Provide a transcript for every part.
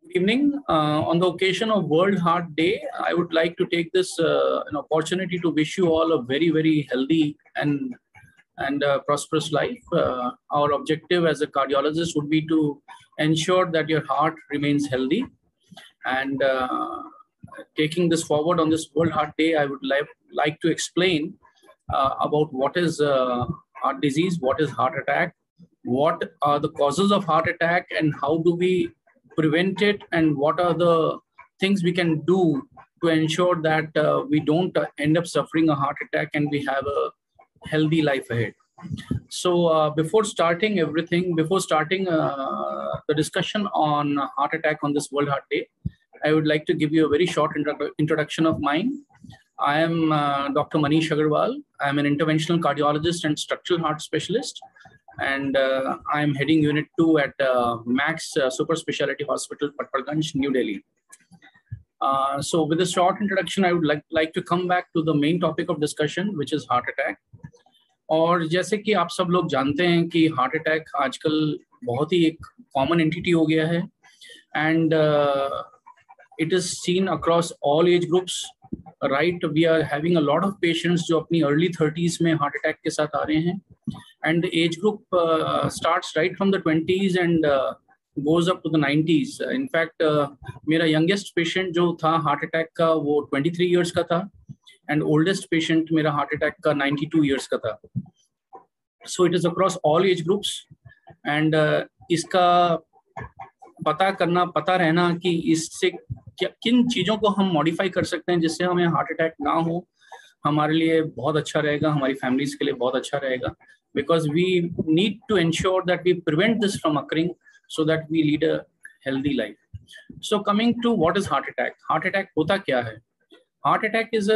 Evening. On the occasion of World Heart Day, I would like to take this an opportunity to wish you all a very healthy and prosperous life. Our objective as a cardiologist would be to ensure that your heart remains healthy. And taking this forward on this World Heart Day, I would like to explain about what is heart disease, what is heart attack, what are the causes of heart attack, and how do we prevent it, and what are the things we can do to ensure that we don't end up suffering a heart attack and we have a healthy life ahead. So before starting the discussion on heart attack on this World Heart Day, I would like to give you a very short introduction of mine. I am Dr. Manish Agarwal. I am an interventional cardiologist and structural heart specialist, and I am heading Unit 2 at Max Super Speciality Hospital, Patparganj, New Delhi. So with this short introduction, I would like to come back to the main topic of discussion, which is heart attack. और जैसे कि आप सब लोग जानते हैं कि heart attack आजकल बहुत ही एक कॉमन एंटिटी हो गया है, and it is seen across all age groups. Right, we are having a lot of patients जो अपनी अर्ली 30s में हार्ट अटैक के साथ आ रहे हैं, and the age group starts right from the 20s and goes up to the 90s. In fact मेरा youngest patient जो था हार्ट अटैक का वो 23 ईयर्स का था, एंड ओल्डेस्ट पेशेंट मेरा हार्ट अटैक का 92 ईयर्स का था. So it is across all age groups, and इसका पता रहना कि इससे किन चीज़ों को हम मॉडिफाई कर सकते हैं जिससे हमें हार्ट अटैक ना हो, हमारे लिए बहुत अच्छा रहेगा, हमारी फैमिलीज के लिए बहुत अच्छा रहेगा, because we need to ensure that we prevent this from occurring so that we lead a healthy life. So coming to what is heart attack. Heart attack होता क्या है? Heart attack is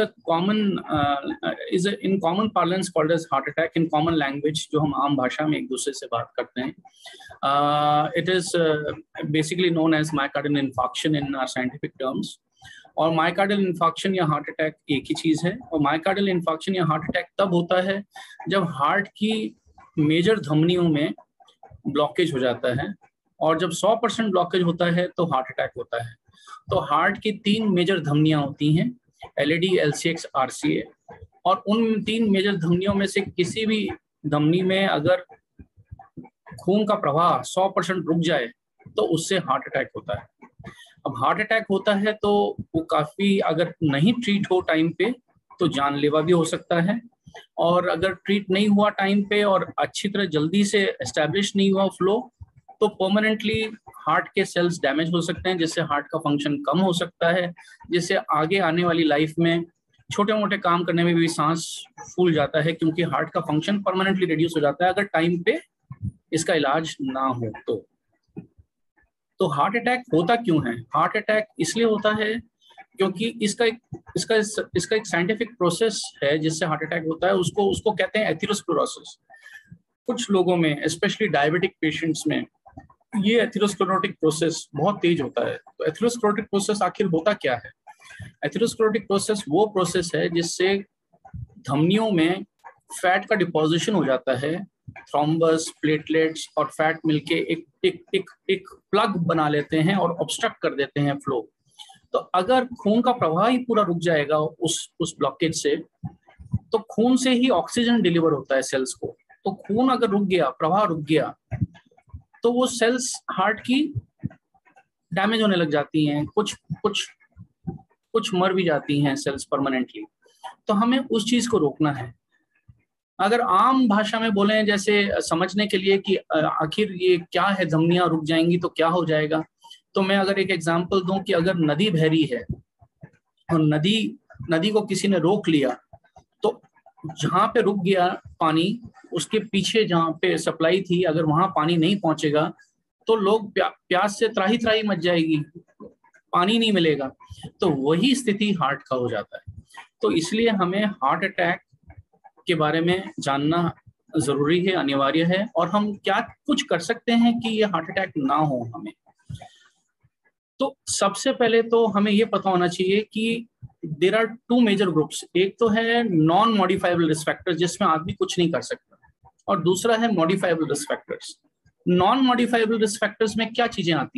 in common parlance called as heart attack in common language, जो हम आम भाषा में एक दूसरे से बात करते हैं. It is basically known as myocardial infarction in our scientific terms. और myocardial infarction या heart attack एक ही चीज़ है. और myocardial infarction या heart attack तब होता है जब हार्ट की मेजर धमनियों में ब्लॉकेज हो जाता है, और जब 100% ब्लॉकेज होता है तो हार्ट अटैक होता है. तो हार्ट की 3 मेजर धमनियां होती हैं, LAD, LCX, RCA, और उन 3 मेजर धमनियों में से किसी भी धमनी में अगर खून का प्रवाह 100% रुक जाए तो उससे हार्ट अटैक होता है. अब हार्ट अटैक होता है तो वो काफ़ी, अगर नहीं ट्रीट हो टाइम पे तो जानलेवा भी हो सकता है, और अगर ट्रीट नहीं हुआ टाइम पे और अच्छी तरह जल्दी से एस्टैब्लिश नहीं हुआ फ्लो, तो परमानेंटली हार्ट के सेल्स डैमेज हो सकते हैं, जिससे हार्ट का फंक्शन कम हो सकता है, जिससे आगे आने वाली लाइफ में छोटे मोटे काम करने में भी सांस फूल जाता है, क्योंकि हार्ट का फंक्शन परमानेंटली रिड्यूस हो जाता है अगर टाइम पे इसका इलाज ना हो तो हार्ट अटैक होता क्यों है? हार्ट अटैक इसलिए होता है क्योंकि इसका एक साइंटिफिक प्रोसेस है जिससे हार्ट अटैक होता है. उसको कहते हैं एथेरोस्क्लेरोसिस. कुछ लोगों में, स्पेशली डायबिटिक पेशेंट्स में, ये एथेरोस्क्लेरोटिक प्रोसेस बहुत तेज होता है. तो एथेरोस्क्लेरोटिक प्रोसेस आखिर होता क्या है? एथेरोस्क्लेरोटिक प्रोसेस वो प्रोसेस है जिससे धमनियों में फैट का डिपोजिशन हो जाता है. थ्रोम्बस, प्लेटलेट्स और फैट मिलके एक प्लग बना लेते हैं और ऑब्स्ट्रक्ट कर देते हैं फ्लो. तो अगर खून का प्रवाह ही पूरा रुक जाएगा उस ब्लॉकेज से, तो खून से ही ऑक्सीजन डिलीवर होता है सेल्स को. तो खून अगर रुक गया, प्रवाह रुक गया, तो वो सेल्स हार्ट की डैमेज होने लग जाती हैं, कुछ मर भी जाती हैं सेल्स परमानेंटली. तो हमें उस चीज को रोकना है. अगर आम भाषा में बोलें, जैसे समझने के लिए कि आखिर ये क्या है, धमनियां रुक जाएंगी तो क्या हो जाएगा, तो मैं अगर एक एग्जांपल दूं कि अगर नदी बह रही है और नदी को किसी ने रोक लिया, तो जहां पे रुक गया पानी, उसके पीछे जहां पे सप्लाई थी, अगर वहां पानी नहीं पहुंचेगा तो लोग प्यास से त्राही मच जाएगी, पानी नहीं मिलेगा. तो वही स्थिति हार्ट का हो जाता है. तो इसलिए हमें हार्ट अटैक के बारे में जानना जरूरी है, अनिवार्य है, और हम क्या कुछ कर सकते हैं कि ये हार्ट अटैक ना हो हमें. तो सबसे पहले तो हमें ये पता होना चाहिए कि देयर आर 2 मेजर ग्रुप्स. एक तो है नॉन मॉडिफाइबल रिस्क फैक्टर्स, जिसमें आदमी कुछ नहीं कर सकता, और दूसरा है modifiable risk factors. Non modifiable risk factors में क्या चीजें आती हैं?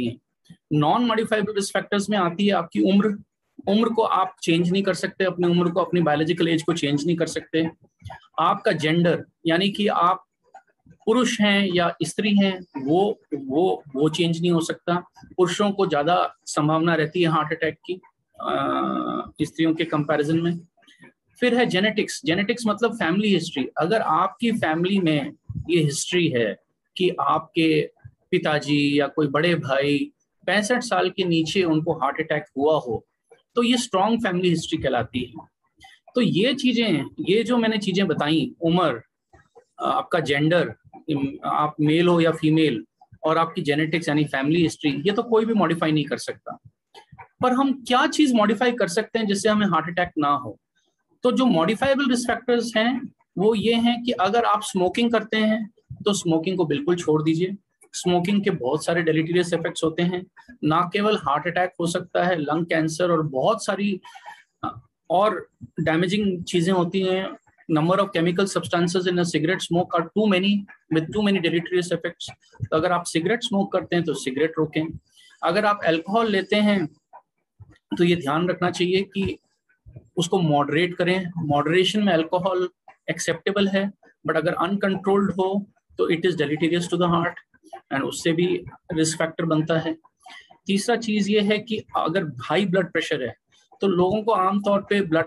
नॉन मॉडिफाइबल रिस्क फैक्टर्स में आती है आपकी उम्र। उम्र को आप चेंज नहीं कर सकते, अपनी उम्र को, अपनी बायोलॉजिकल एज को चेंज नहीं कर सकते। आपका जेंडर, यानी कि आप पुरुष हैं या स्त्री हैं, वो चेंज नहीं हो सकता। पुरुषों को ज्यादा संभावना रहती है हार्ट अटैक की स्त्रियों के कंपैरिजन में। फिर है जेनेटिक्स। जेनेटिक्स मतलब फैमिली हिस्ट्री। अगर आपकी फैमिली में ये हिस्ट्री है कि आपके पिताजी या कोई बड़े भाई 65 साल के नीचे उनको हार्ट अटैक हुआ हो, तो ये स्ट्रॉन्ग फैमिली हिस्ट्री कहलाती है। तो ये चीजें, ये जो मैंने चीजें बताई, उम्र, आपका जेंडर, आप मेल हो या फीमेल, और आपकी जेनेटिक्स यानी फैमिली हिस्ट्री, ये तो कोई भी मॉडिफाई नहीं कर सकता। पर हम क्या चीज मॉडिफाई कर सकते हैं जिससे हमें हार्ट अटैक ना हो? तो जो मॉडिफाइबल रिस्क फैक्टर्स हैं वो ये हैं कि अगर आप स्मोकिंग करते हैं तो स्मोकिंग को बिल्कुल छोड़ दीजिए। स्मोकिंग के बहुत सारे डेलेटेरियस इफेक्ट्स होते हैं, ना केवल हार्ट अटैक हो सकता है, लंग कैंसर और बहुत सारी और डैमेजिंग चीजें होती हैं। Number of chemical substances in a cigarette smoke are too many with too many deleterious effects. तो अगर आप सिगरेट स्मोक करते हैं तो सिगरेट रोकें। अगर आप अल्कोहल लेते हैं तो ये ध्यान रखना चाहिए कि उसको मॉडरेट करें। मॉडरेशन में अल्कोहल एक्सेप्टेबल है, बट अगर अनकंट्रोल्ड हो तो it is deleterious to the heart and उससे भी रिस्क फैक्टर बनता है। तीसरा चीज ये है कि अगर हाई ब्लड प्रेशर है तो लोगों को आमतौर पे ब्लड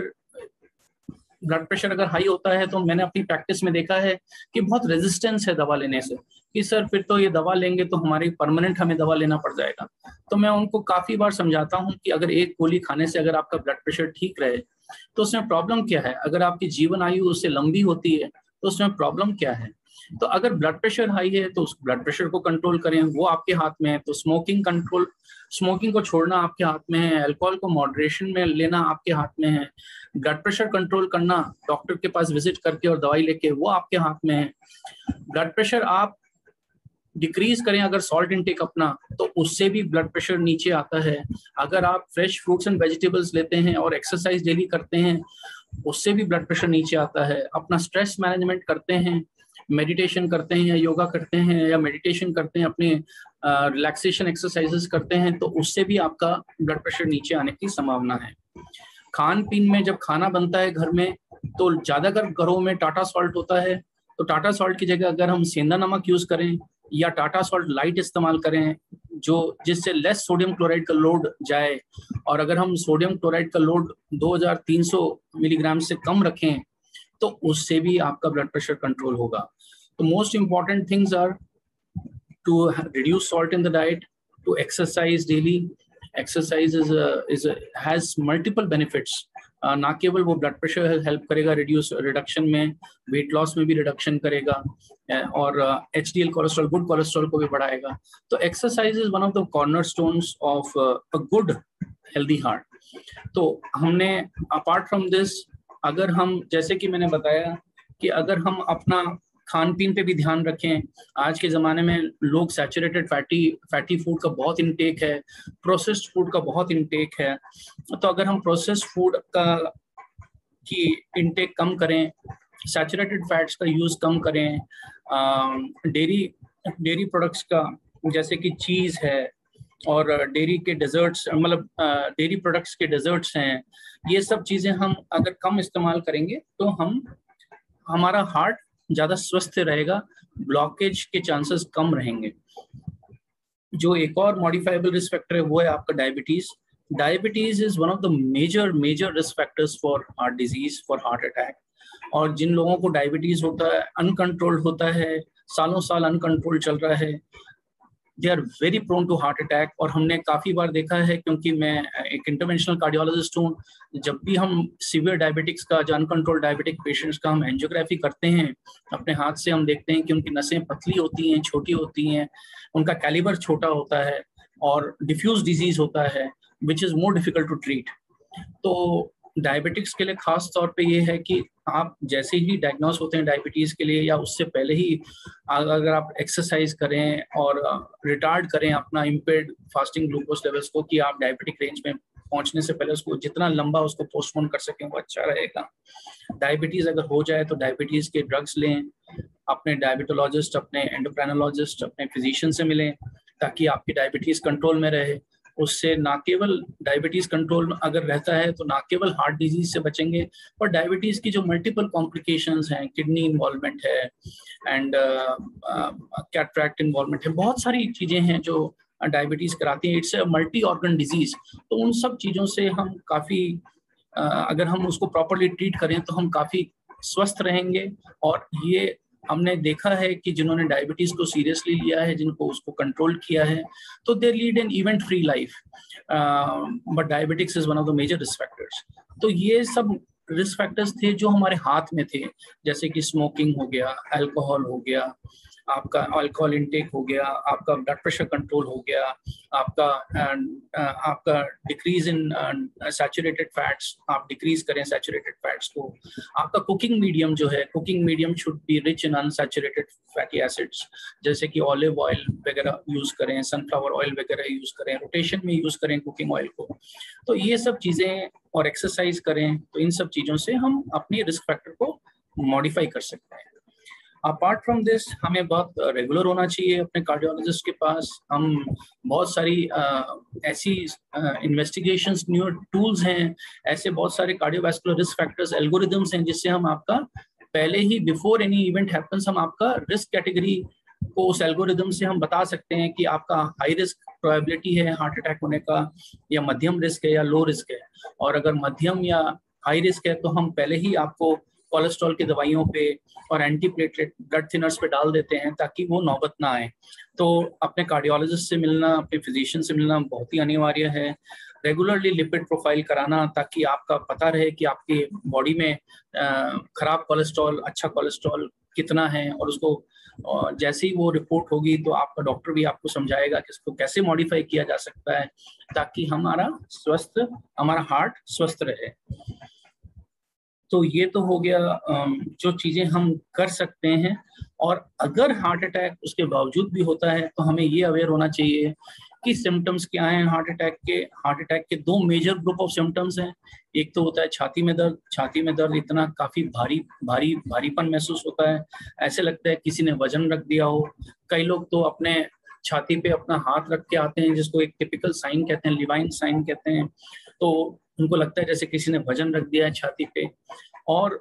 प्रेशर अगर हाई होता है तो मैंने अपनी प्रैक्टिस में देखा है कि बहुत रेजिस्टेंस है दवा लेने से, कि सर फिर तो ये दवा लेंगे तो हमारी परमानेंट हमें दवा लेना पड़ जाएगा। तो मैं उनको काफी बार समझाता हूँ कि अगर एक गोली खाने से अगर आपका ब्लड प्रेशर ठीक रहे तो उसमें प्रॉब्लम क्या है? अगर आपकी जीवन आयु उससे लंबी होती है तो उसमें प्रॉब्लम क्या है? तो अगर ब्लड प्रेशर हाई है तो उस ब्लड प्रेशर को कंट्रोल करें, वो आपके हाथ में है। तो स्मोकिंग को छोड़ना आपके हाथ में है, अल्कोहल को मॉडरेशन में लेना आपके हाथ में है, ब्लड प्रेशर कंट्रोल करना डॉक्टर के पास विजिट करके और दवाई लेके, वो आपके हाथ में है। ब्लड प्रेशर आप डिक्रीज करें अगर सॉल्ट इनटेक अपना, तो उससे भी ब्लड प्रेशर नीचे आता है। अगर आप फ्रेश फ्रूट्स एंड वेजिटेबल्स लेते हैं और एक्सरसाइज डेली करते हैं, उससे भी ब्लड प्रेशर नीचे आता है। अपना स्ट्रेस मैनेजमेंट करते हैं, मेडिटेशन करते हैं या योगा करते हैं या मेडिटेशन करते हैं, अपने रिलैक्सेशन एक्सरसाइजेस करते हैं, तो उससे भी आपका ब्लड प्रेशर नीचे आने की संभावना है। खान पीन में जब खाना बनता है घर में तो ज्यादातर घरों में टाटा सॉल्ट होता है, तो टाटा सॉल्ट की जगह अगर हम सेंधा नमक यूज करें या टाटा सॉल्ट लाइट इस्तेमाल करें, जो जिससे लेस सोडियम क्लोराइड का लोड जाए, और अगर हम सोडियम क्लोराइड का लोड 2300 मिलीग्राम से कम रखें तो उससे भी आपका ब्लड प्रेशर कंट्रोल होगा। तो most important things are to reduce salt in the diet, to exercise daily. Exercise has multiple benefits. ना केवल वो ब्लड प्रेशर हेल्प करेगा रिडक्शन में, वेट लॉस में भी रिडक्शन करेगा, और HDL कोलेस्ट्रॉल, गुड कोलेस्ट्रॉल को भी बढ़ाएगा। तो exercise is one of the cornerstones of a good healthy heart. तो हमने अपार्ट फ्रॉम दिस, अगर हम, जैसे कि मैंने बताया कि अगर हम अपना खान पीन पे भी ध्यान रखें। आज के ज़माने में लोग सैचुरेटेड फैटी फूड का बहुत इनटेक है, प्रोसेस्ड फूड का बहुत इनटेक है। तो अगर हम प्रोसेस्ड फूड की इनटेक कम करें, सैचुरेटेड फैट्स का यूज़ कम करें, डेयरी प्रोडक्ट्स का, जैसे कि चीज़ है और डेयरी के डेजर्ट्स, मतलब डेयरी प्रोडक्ट्स के डेजर्ट्स हैं, ये सब चीज़ें हम अगर कम इस्तेमाल करेंगे तो हमारा हार्ट ज़्यादा स्वस्थ रहेगा, ब्लॉकेज के चांसेस कम रहेंगे। जो एक और मॉडिफाइबल रिस्क फैक्टर है वो है आपका diabetes. Diabetes is one of the major risk factors for heart disease, for heart attack. और जिन लोगों को डायबिटीज़ होता है, अनकंट्रोल्ड होता है, सालों साल अनकंट्रोल चल रहा है, they are very prone to heart attack. और हमने काफ़ी बार देखा है, क्योंकि मैं एक इंटरवेंशनल कार्डियोलॉजिस्ट हूँ, जब भी हम सीवियर डायबिटिक्स का, जो अनकंट्रोल डायबिटिक पेशेंट्स का हम एंजियोग्राफी करते हैं अपने हाथ से, हम देखते हैं कि उनकी नसें पतली होती हैं, छोटी होती हैं, उनका कैलिबर छोटा होता है और डिफ्यूज डिजीज होता है, which is more difficult to treat. तो डायबिटिक्स के लिए खास तौर पे ये है कि आप जैसे ही डायग्नोस होते हैं डायबिटीज़ के लिए, या उससे पहले ही अगर आप एक्सरसाइज करें और रिटार्ड करें अपना इम्पेयर्ड फास्टिंग ग्लूकोज लेवल्स को, कि आप डायबिटिक रेंज में पहुंचने से पहले उसको जितना लंबा उसको पोस्टपोन कर सकें वो अच्छा रहेगा। डायबिटीज़ अगर हो जाए तो डायबिटीज़ के ड्रग्स लें, अपने डायबिटोलॉजिस्ट, अपने एंडोक्राइनोलॉजिस्ट, अपने फिजिशियन से मिलें, ताकि आपकी डायबिटीज कंट्रोल में रहे। उससे ना केवल डायबिटीज कंट्रोल अगर रहता है तो ना केवल हार्ट डिजीज से बचेंगे, और डायबिटीज की जो मल्टीपल कॉम्प्लिकेशंस हैं, किडनी इन्वॉल्वमेंट है एंड कैटरैक्ट इन्वॉल्वमेंट है, बहुत सारी चीजें हैं जो डायबिटीज कराती है। It's a multi organ disease. तो उन सब चीजों से हम काफी अगर हम उसको प्रॉपरली ट्रीट करें तो हम काफी स्वस्थ रहेंगे। और ये हमने देखा है कि जिन्होंने डायबिटीज को सीरियसली लिया है, जिनको उसको कंट्रोल किया है, तो they lead an event free life. But diabetics is one of the major risk factors. तो ये सब रिस्क फैक्टर्स थे जो हमारे हाथ में थे, जैसे कि स्मोकिंग हो गया, अल्कोहल हो गया, आपका अल्कोहल इनटेक हो गया, आपका ब्लड प्रेशर कंट्रोल हो गया, आपका डिक्रीज इन सैचुरेटेड फैट्स, आप डिक्रीज करें सैचुरेटेड फैट्स को। आपका कुकिंग मीडियम जो है, cooking medium should be rich in unsaturated fatty acids, जैसे कि ऑलिव ऑयल वगैरह यूज करें, सनफ्लावर ऑयल वगैरह यूज करें, रोटेशन में यूज करें कुकिंग ऑयल को। तो ये सब चीजें, और एक्सरसाइज करें, तो इन सब चीजों से हम अपनी रिस्क फैक्टर को मॉडिफाई कर सकते हैं। अपार्ट फ्रॉम दिस, हमें बहुत रेगुलर होना चाहिए अपने कार्डियोलॉजिस्ट के पास। हम बहुत सारी ऐसी इन्वेस्टिगेशंस, न्यू टूल्स हैं, ऐसे बहुत सारे कार्डियोवैस्कुलर रिस्क फैक्टर्स, एल्गोरिदम्स हैं, जिससे हम आपका पहले ही बिफोर एनी इवेंट हैपेंस हम आपका रिस्क कैटेगरी को उस एल्गोरिदम से हम बता सकते हैं कि आपका हाई रिस्क प्रोबेबिलिटी है हार्ट अटैक होने का, या मध्यम रिस्क है, या लो रिस्क है। और अगर मध्यम या हाई रिस्क है तो हम पहले ही आपको कोलेस्ट्रॉल की दवाइयों पे और एंटीप्लेटलेट ब्लड थिनर्स पे डाल देते हैं ताकि वो नौबत ना आए। तो अपने कार्डियोलॉजिस्ट से मिलना, अपने फिजिशियन से मिलना बहुत ही अनिवार्य है। रेगुलरली लिपिड प्रोफाइल कराना, ताकि आपका पता रहे कि आपके बॉडी में खराब कोलेस्ट्रॉल, अच्छा कोलेस्ट्रॉल कितना है, और उसको जैसे ही वो रिपोर्ट होगी तो आपका डॉक्टर भी आपको समझाएगा कि इसको कैसे मॉडिफाई किया जा सकता है ताकि हमारा हार्ट स्वस्थ रहे। तो ये तो हो गया जो चीजें हम कर सकते हैं। और अगर हार्ट अटैक उसके बावजूद भी होता है तो हमें ये अवेयर होना चाहिए कि सिम्टम्स क्या हैं हार्ट अटैक के। हार्ट अटैक के दो मेजर ग्रुप ऑफ सिम्टम्स हैं। एक तो होता है छाती में दर्द। छाती में दर्द इतना काफी भारीपन महसूस होता है, ऐसे लगता है किसी ने वजन रख दिया हो। कई लोग तो अपने छाती पे अपना हाथ रख के आते हैं, जिसको एक टिपिकल साइन कहते हैं, लिवाइन साइन कहते हैं। तो उनको लगता है जैसे किसी ने वजन रख दिया है छाती पे। और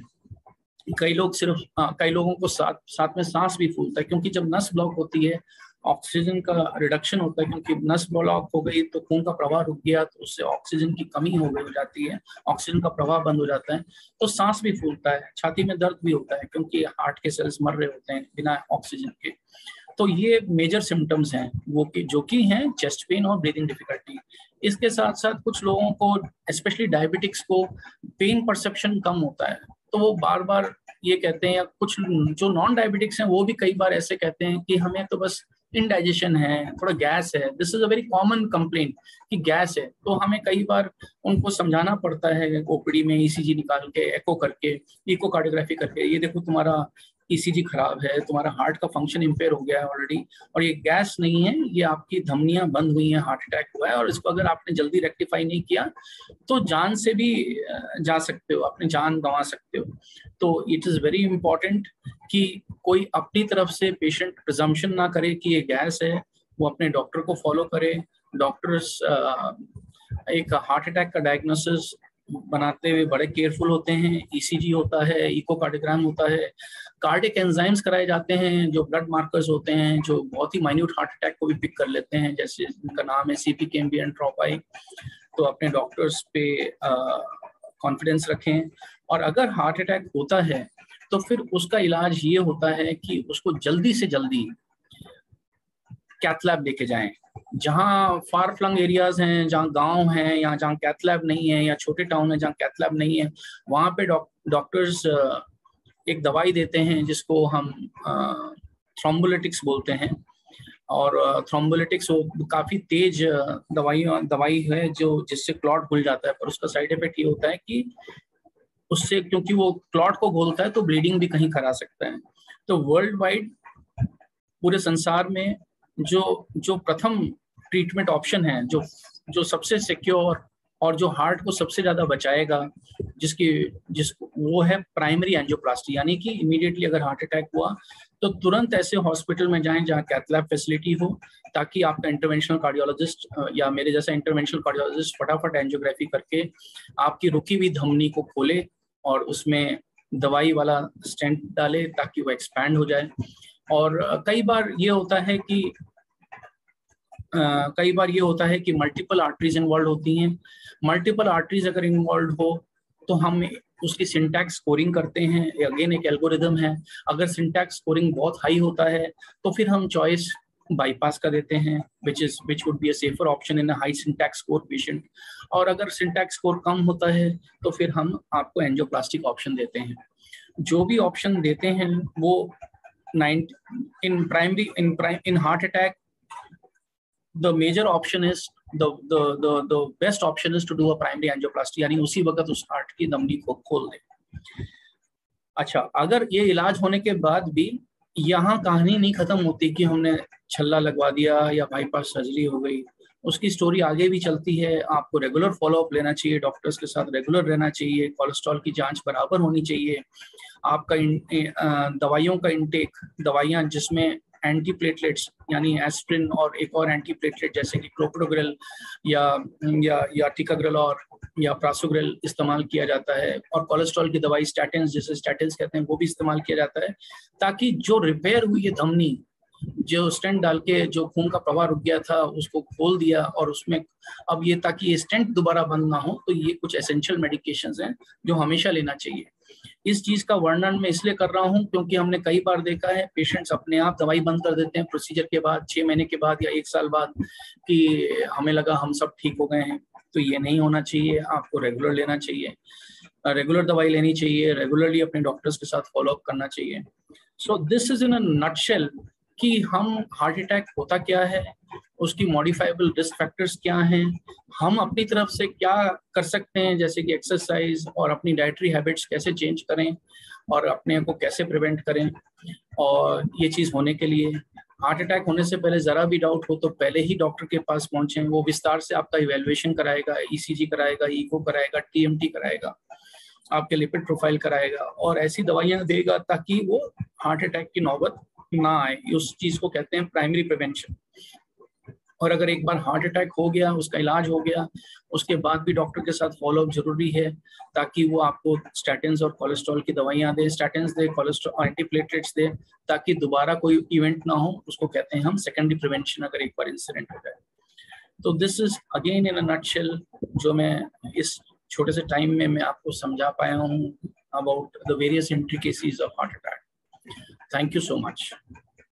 कई लोगों को साथ में सांस भी फूलता है, क्योंकि जब नस ब्लॉक होती है ऑक्सीजन का रिडक्शन होता है, क्योंकि नस ब्लॉक हो गई तो खून का प्रवाह रुक गया, तो उससे ऑक्सीजन की कमी हो जाती है, ऑक्सीजन का प्रवाह बंद हो जाता है, तो सांस भी फूलता है। छाती में दर्द भी होता है क्योंकि हार्ट के सेल्स मर रहे होते हैं बिना ऑक्सीजन के। तो ये मेजर सिम्टम्स हैं वो जो कि हैं चेस्ट पेन और ब्रीदिंग डिफिकल्टी। इसके साथ साथ कुछ लोगों को, स्पेशली डायबिटिक्स को, पेन परसेप्शन कम होता है, तो वो बार बार ये कहते हैं, या कुछ जो नॉन डायबिटिक्स हैं वो भी कई बार ऐसे कहते हैं कि हमें तो बस इंडाइजेशन है, थोड़ा गैस है। This is a very common complaint कि गैस है। तो हमें कई बार उनको समझाना पड़ता है ओपीडी में ईसीजी निकाल के, एको करके, इकोकार्डियोग्राफी करके, ये देखो तुम्हारा ईसीजी खराब है, तुम्हारा हार्ट का फंक्शन इम्पेयर हो गया है ऑलरेडी, और ये गैस नहीं है, ये आपकी धमनियां बंद हुई हैं, हार्ट अटैक हुआ है, और इसको अगर आपने जल्दी रेक्टिफाई नहीं किया तो जान से भी जा सकते हो, अपनी जान गंवा सकते हो। तो इट इज वेरी इंपॉर्टेंट कि कोई अपनी तरफ से पेशेंट प्रिजम्पशन ना करे कि ये गैस है, वो अपने डॉक्टर को फॉलो करे। डॉक्टर्स एक हार्ट अटैक का डायग्नोसिस बनाते हुए बड़े केयरफुल होते हैं। ईसीजी होता है, इकोकार्डियोग्राम होता है, कार्डियक एंजाइम्स कराए जाते हैं, जो ब्लड मार्कर्स होते हैं, जो बहुत ही माइन्यूट हार्ट अटैक को भी पिक कर लेते हैं, जैसे उनका नाम है CPK-MB एंड ट्रोपाई। तो अपने डॉक्टर्स पे कॉन्फिडेंस रखें। और अगर हार्ट अटैक होता है तो फिर उसका इलाज ये होता है कि उसको जल्दी से जल्दी कैथ लैब लेके जाएं। जहाँ फार फ्लंग एरियाज हैं, जहाँ गांव हैं, या जहाँ कैथ लैब नहीं है, या छोटे टाउन है जहाँ कैथ लैब नहीं है, वहाँ पे डॉक्टर्स एक दवाई देते हैं जिसको हम थ्रोम्बोलिटिक्स बोलते हैं। और थ्रोम्बोलिटिक्स वो काफ़ी तेज दवाई है जिससे क्लॉट घुल जाता है, पर उसका साइड इफेक्ट ये होता है कि उससे, क्योंकि वो क्लॉट को घोलता है तो ब्लीडिंग भी कहीं करा सकता है। तो वर्ल्ड वाइड पूरे संसार में जो प्रथम ट्रीटमेंट ऑप्शन है, जो सबसे सिक्योर और जो हार्ट को सबसे ज्यादा बचाएगा, वो है प्राइमरी एंजियोप्लास्टी। यानी कि इमीडिएटली अगर हार्ट अटैक हुआ तो तुरंत ऐसे हॉस्पिटल में जाएं जहाँ कैथ लैब फैसिलिटी हो, ताकि आपका इंटरवेंशनल कार्डियोलॉजिस्ट या मेरे जैसा इंटरवेंशनल कार्डियोलॉजिस्ट फटाफट एंजियोग्राफी करके आपकी रुकी हुई धमनी को खोले और उसमें दवाई वाला स्टेंट डाले ताकि वो एक्सपैंड हो जाए। और कई बार ये होता है कि मल्टीपल आर्टरीज इन्वॉल्व होती हैं। मल्टीपल आर्टरीज अगर इन्वॉल्व हो तो हम उसकी सिंटैक्स स्कोरिंग करते हैं, अगेन एक एल्गोरिदम है। अगर सिंटैक्स स्कोरिंग बहुत हाई होता है तो फिर हम चॉइस बाईपास का देते हैं, which would be a safer option in a high syntax score patient। और अगर सिंटैक्स स्कोर कम होता है तो फिर हम आपको एंजियोप्लास्टिक ऑप्शन देते हैं। जो भी ऑप्शन देते हैं वो in heart attack the major option is the best option is to do a primary angioplasty, यानी उसी वक्त उस हार्ट की धमनी को खोल दें। अच्छा, अगर ये इलाज होने के बाद भी यहाँ कहानी नहीं खत्म होती कि हमने छल्ला लगवा दिया या बाईपास सर्जरी हो गई, उसकी स्टोरी आगे भी चलती है। आपको रेगुलर फॉलोअप लेना चाहिए, डॉक्टर्स के साथ रेगुलर रहना चाहिए, कोलेस्ट्रॉल की जांच बराबर होनी चाहिए। आपका दवाइयों का इंटेक, दवाइयाँ जिसमें एंटी प्लेटलेट्स यानी एस्प्रिन और एक और एंटी प्लेटलेट जैसे कि क्लोप्रोग्रेल या टिकाग्रेल और या प्रासोग्रेल इस्तेमाल किया जाता है। और कोलेस्ट्रॉल की दवाई स्टैटिन्स, जिसे स्टैटिन्स कहते हैं, वो भी इस्तेमाल किया जाता है, ताकि जो रिपेयर हुई है धमनी, जो स्टेंट डाल के जो खून का प्रवाह रुक गया था उसको खोल दिया और उसमें अब ये, ताकि ये स्टेंट दोबारा बंद ना हो, तो ये कुछ एसेंशियल मेडिकेशंस हैं जो हमेशा लेना चाहिए। इस चीज का वर्णन मैं इसलिए कर रहा हूं क्योंकि हमने कई बार देखा है पेशेंट्स अपने आप दवाई बंद कर देते हैं प्रोसीजर के बाद, 6 महीने के बाद या 1 साल बाद, कि हमें लगा हम सब ठीक हो गए हैं। तो ये नहीं होना चाहिए, आपको रेगुलर लेना चाहिए, रेगुलर दवाई लेनी चाहिए, रेगुलरली अपने डॉक्टर्स के साथ फॉलोअप करना चाहिए। So this is in a nutshell कि हम हार्ट अटैक होता क्या है, उसकी मॉडिफाइबल रिस्क फैक्टर्स क्या हैं, हम अपनी तरफ से क्या कर सकते हैं, जैसे कि एक्सरसाइज और अपनी डाइटरी हैबिट्स कैसे चेंज करें और अपने को कैसे प्रिवेंट करें। और ये चीज़ होने के लिए, हार्ट अटैक होने से पहले ज़रा भी डाउट हो तो पहले ही डॉक्टर के पास पहुंचें। वो विस्तार से आपका इवैल्यूएशन कराएगा, ईसीजी कराएगा, ईको कराएगा, टीएमटी कराएगा, आपके लिपिड प्रोफाइल कराएगा और ऐसी दवाइयाँ देगा ताकि वो हार्ट अटैक की नौबत ना आए। उस चीज को कहते हैं प्राइमरी प्रिवेंशन। और अगर एक बार हार्ट अटैक हो गया, उसका इलाज हो गया, उसके बाद भी डॉक्टर के साथ फॉलोअप जरूरी है, ताकि वो आपको स्टैटिन्स और कोलेस्ट्रॉल की दवाइयाँ दे, स्टैटिन्स दे, कोलेस्ट्रॉल एंटीप्लेटलेट्स दे, ताकि दोबारा कोई इवेंट ना हो। उसको कहते हैं हम सेकेंडरी प्रिवेंशन, अगर एक बार इंसिडेंट हो जाए। तो this is again in a nutshell जो मैं इस छोटे से टाइम में मैं आपको समझा पाया हूँ about the various intricacies of heart attack. Thank you so much.